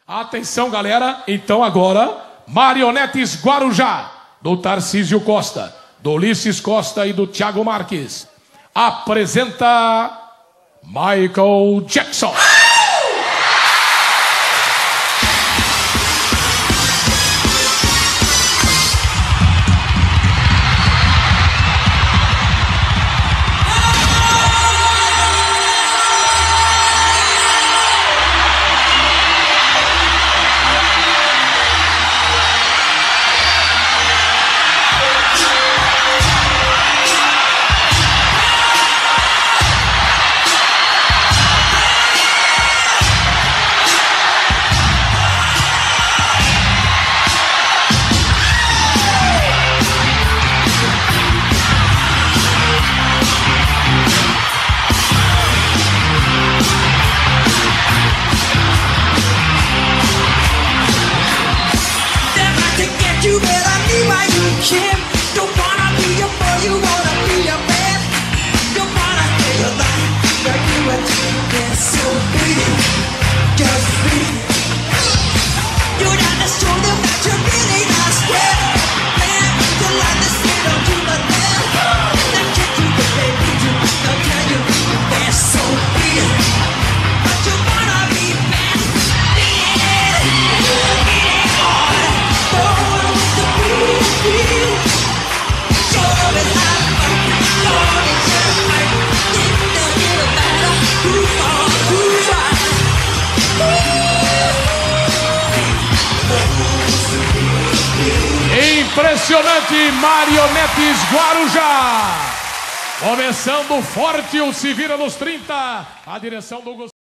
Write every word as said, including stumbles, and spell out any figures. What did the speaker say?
Atenção, galera. Então agora, Marionetes Guarujá, do Tarcísio Costa, do Ulisses Costa e do Thiago Marques, apresenta Michael Jackson. You better be my you can. Don't wanna be a boy, you wanna be a man. Don't wanna be a life where you and me so big. Just be. You gotta show them that you're really not scared. Man, the line is straight on to the left. They can't do the baby, you they'll tell you they're so big. But you wanna be bad. Beat it, beat it hard. Don't Impressionante, Marionetes Guarujá. Começando forte, o Se Vira nos trinta. A direção do